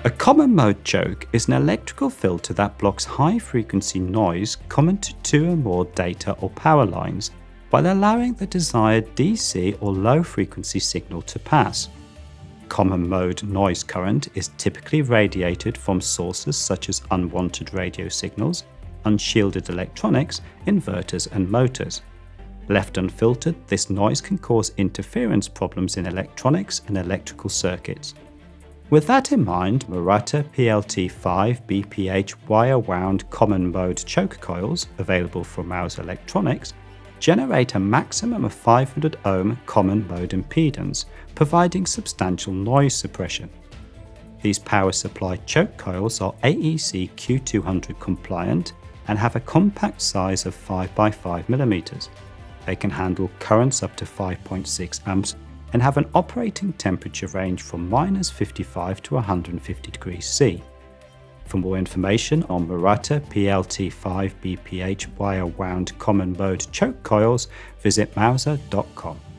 A common mode choke is an electrical filter that blocks high-frequency noise common to two or more data or power lines, while allowing the desired DC or low-frequency signal to pass. Common mode noise current is typically radiated from sources such as unwanted radio signals, unshielded electronics, inverters and motors. Left unfiltered, this noise can cause interference problems in electronics and electrical circuits. With that in mind, Murata PLT5 BPH wire-wound common mode choke coils, available from Mouser Electronics, generate a maximum of 500 ohm common mode impedance, providing substantial noise suppression. These power supply choke coils are AEC Q200 compliant and have a compact size of 5x5mm. They can handle currents up to 5.6 amps and have an operating temperature range from -55 to 150 degrees C. For more information on Murata PLT5 BPH wire-wound common mode choke coils, visit mouser.com.